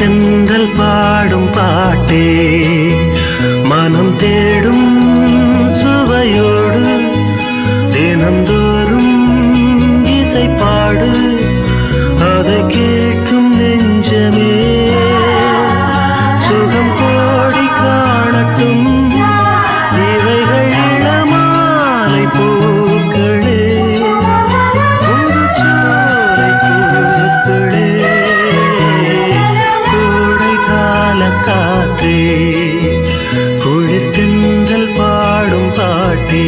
குளிர்ச்செந்தல் பாடும் பாட்டே மனம் தேடும் சுவையோடு தினந்தோறும் இசை பாடு அதை கேட்கும் நெஞ்சமே சுகம் கோடி காணட்டும் இவைகள் இளமாலை பூக்களே ஒரு சோலை பூக்களே கோடை கால காற்றே குளிர்தென்றல் பாடும் பாட்டே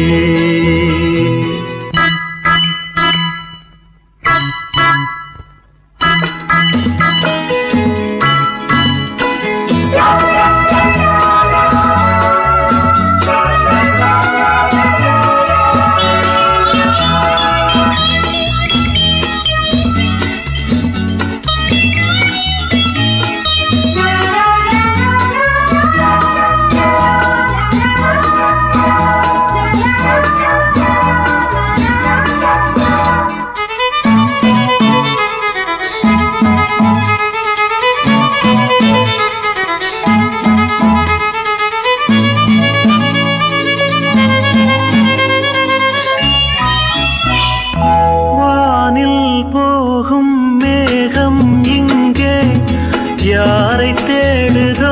யாரை தேடுதோ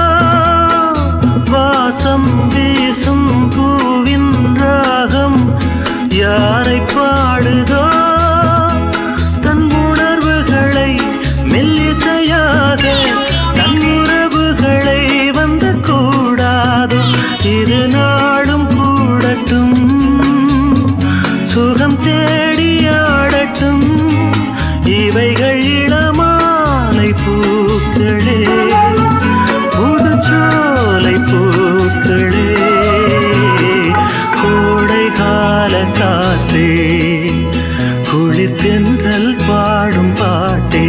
வாசம் வீசும் பூவின் ராகம் யாரை பாடுதோ தன் உணர்வுகளை மெல்லிசையாக தன் உறவுகளை வந்து கூடாதோ இரு நாடும் கூடட்டும் சுகம் தேடியாடட்டும் இவைகள் இளமாலை பூக்களே புதுச்சோலை பூக்களே கோடை கால காற்றே குளிர்தென்றல் பாடும் பாட்டே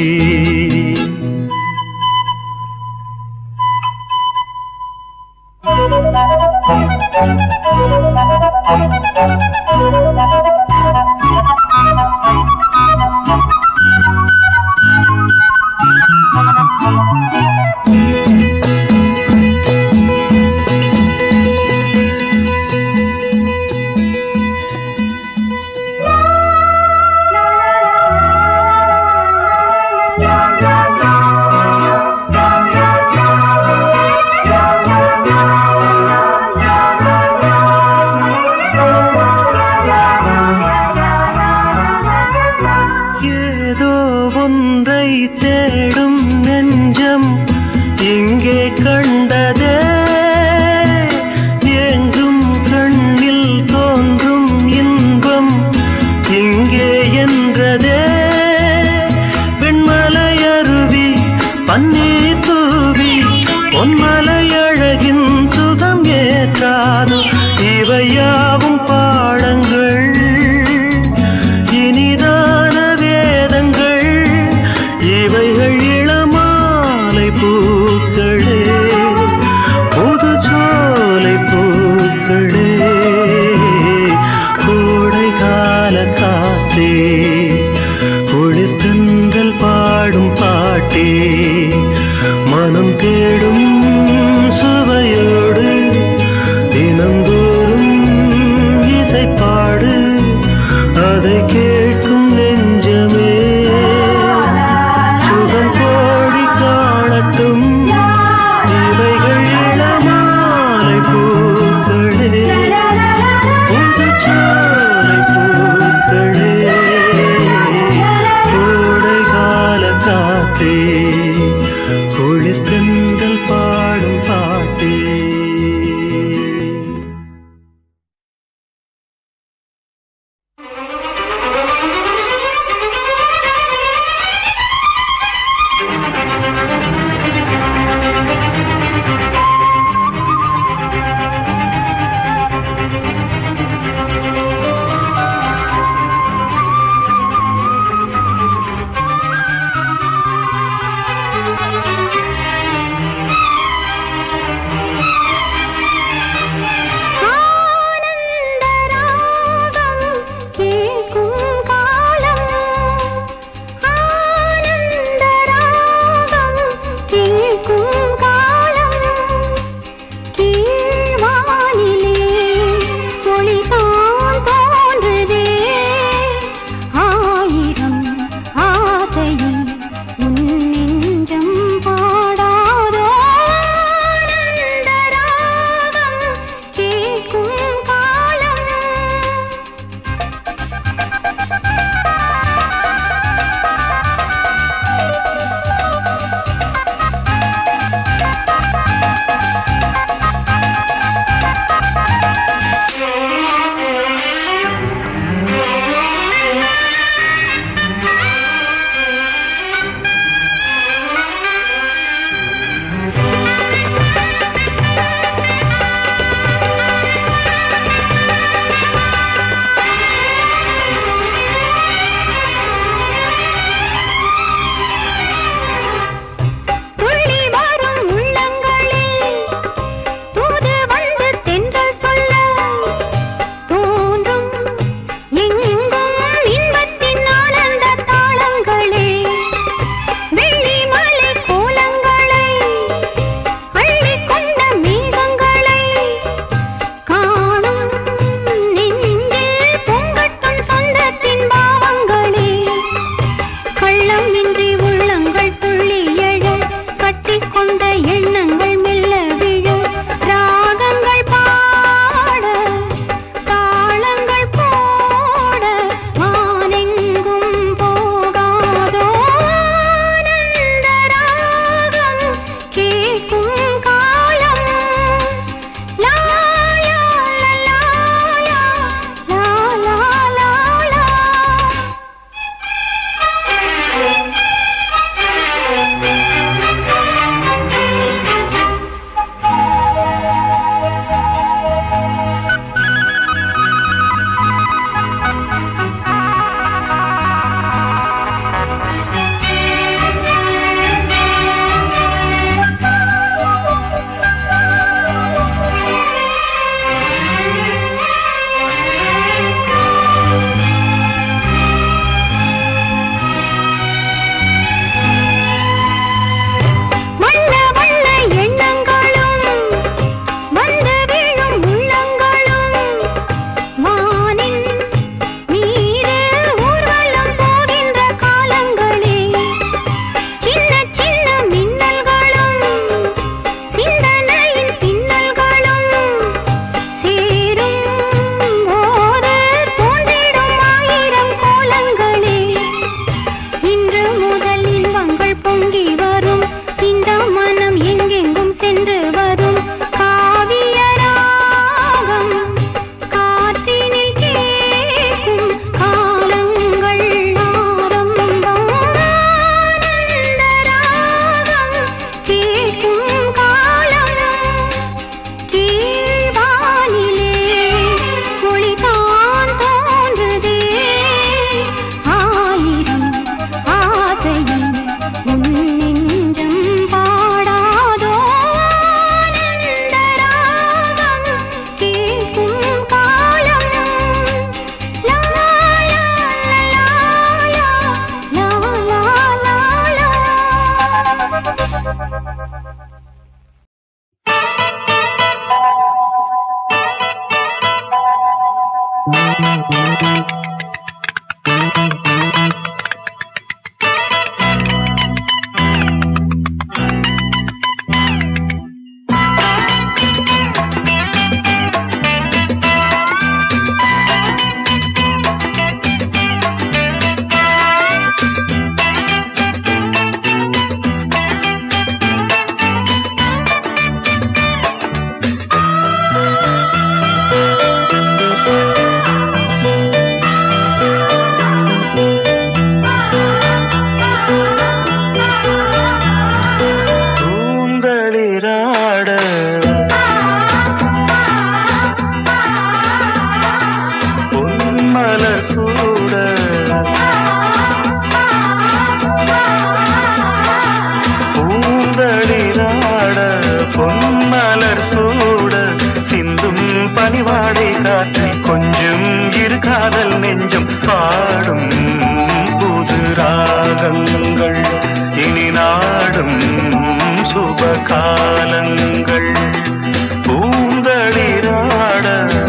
ஒன்றை தேடும் நெஞ்சம் இங்கே கண்டதே எங்கும் கண்ணில் தோன்றும் இன்பம் இங்கே என்றதே வெண்மலை அருவி பன்னீர் தூவி பொன்மலை அழகின் சுகம் ஏற்றாதோ இவையாவும் பாடங்கள் இனிதான வேதங்கள் இவைகள் இளமாலை பூக்களே புதுச்சோலை பூக்களே கோடை கால காற்றே குளிர்தென்றல் பாடும் பாட்டே மனம் தேடும் சுவையோடு தினந்தோறும் இசை பாடு அதை கேட்கும் நெஞ்சமே சுகம் கோடி காணட்டும் பொன்மலர் சூட சிந்தும் பனிவாடை காற்றை கொஞ்சம் இரு காதல் நெஞ்சம் பாடும் புது ராகங்கள் இனி நாடும் சுப காலங்கள் பூந்தளிராட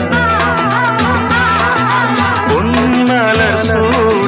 பொன்மலர் சூட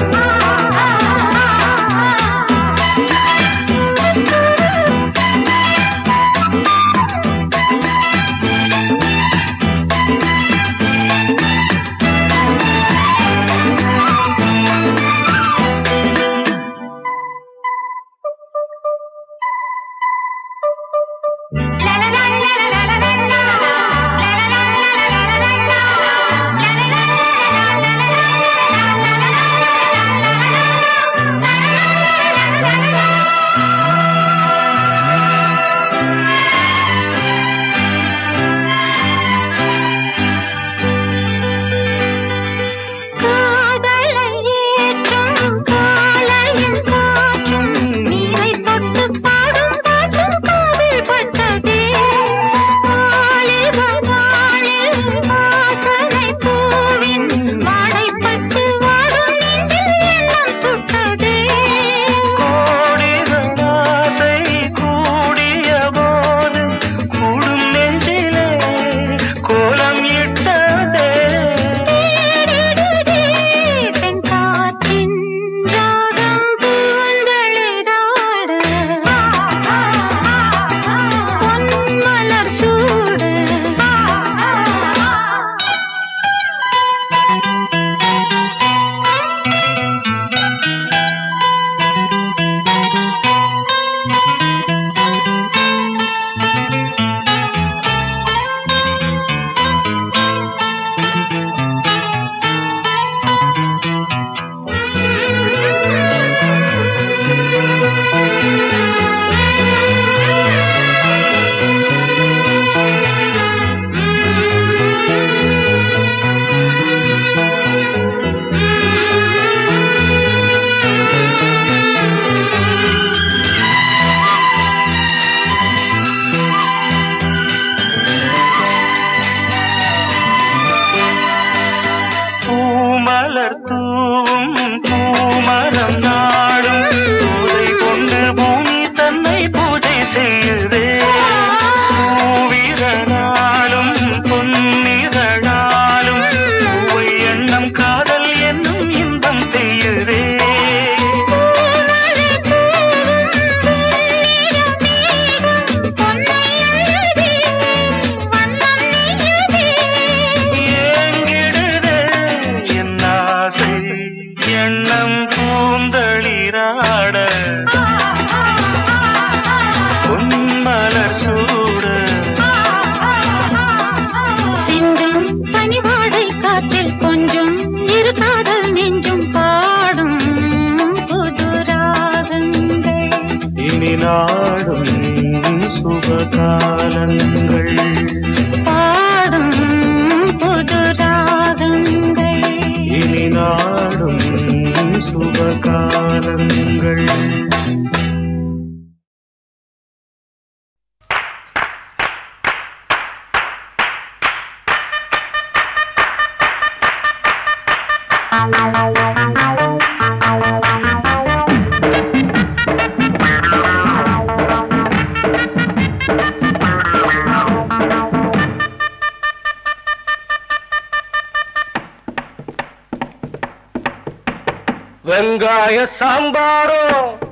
வெங்காய சாம்பாரோ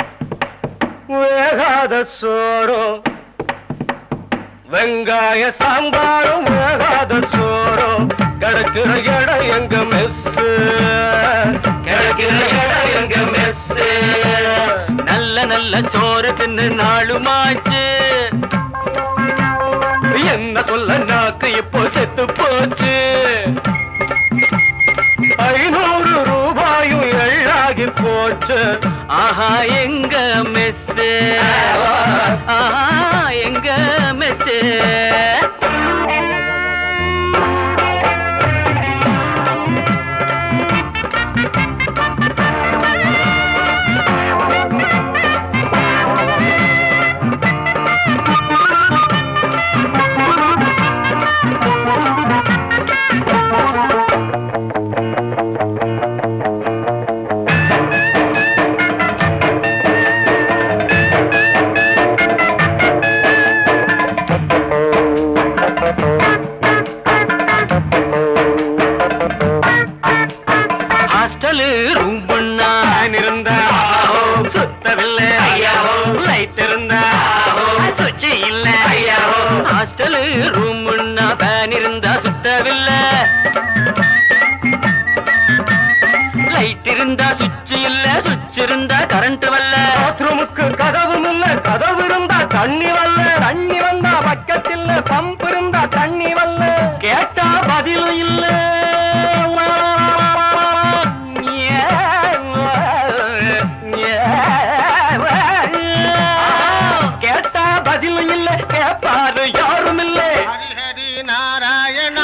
வேகாத சோறோ வெங்காய சாம்பாரும் வேகாத சோறோ கிடைக்கிற இடம் எங்க மெஸ் கிடைக்கிற இடம் எங்க மெஸ் நல்ல நல்ல சோறு தின்னு நாளுமாச்சு என்ன சொல்ல நாக்கு இப்போ செத்து போச்சு 500 ரூபாயும் எள்ளாகி போச்சு ஆஹா எங்க மெஸ் ஆஹா எங்க மெஸ் சுச்சி இல்ல ஹாஸ்டலு ரூம்னா ஃபேன் இருந்தா சுத்தவில்லை லைட் இருந்தா சுவிட்ச் இல்ல சுவிட்ச் இருந்தா கரண்ட் வரல பாத்ரூமுக்கு கதவும் இல்ல கதவு இருந்தா தண்ணி வரல தண்ணி வந்தா பக்கத்தில் பம்ப் இருந்தா தண்ணி வரல கேட்டா பதிலும் இல்ல கேட்டா பதிலும் இல்ல கேட்பாரு யாரும் இல்ல ஹரி நாராயணா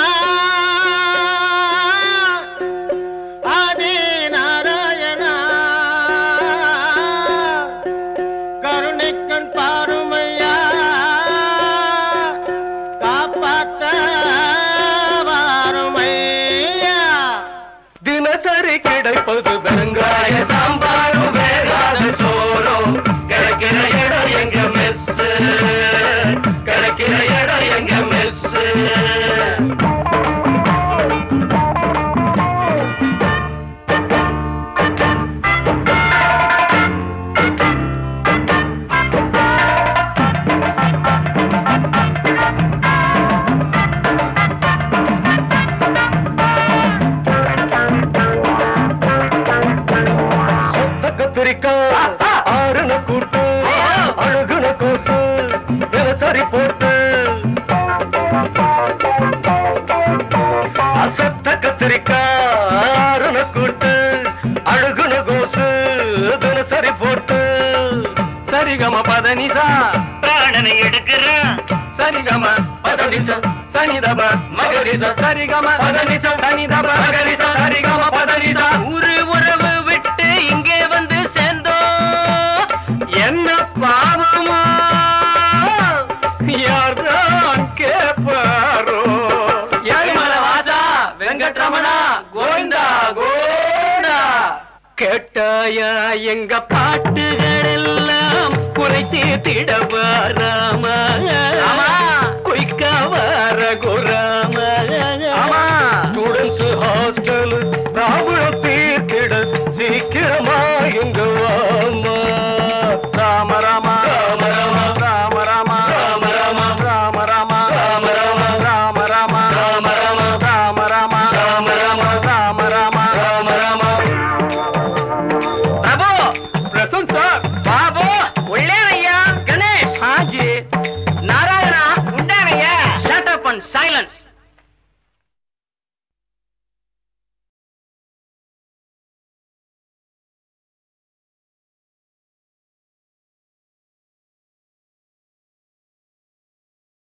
கிடைப்பது வெறுங்காய சாம்பாரும் வேகாத சோறும் கிடைக்கிற இடம் எங்க மெஸ் கிடைக்கிற இடம் எங்க மெஸ் ஆறுன கூட்டு அழுகுன கோசு தினசரி போட்டு அசத்த கத்திரிக்காய் ஆறுன கூட்டு அழுகுன கோசு தினசரி போட்டு சரிகம பதனிசா பிராணனை எடுக்கிறான் சரிகம பதனிசா சனிதப மகரிசா சரிகம பதனிசா சனிதப மகரிசா சரிகம பதனிசா ஊரு உறவு விட்டு இங்கே வந்து என்ன பாவமா யார்தான் கேப்பாரோ ஏழுமல வாசா வெங்கட்ரமணா கோவிந்தா கோவிந்தா கேட்டாயா எங்க பாட்டுகள் எல்லாம் குறை தீர்த்திடவாரா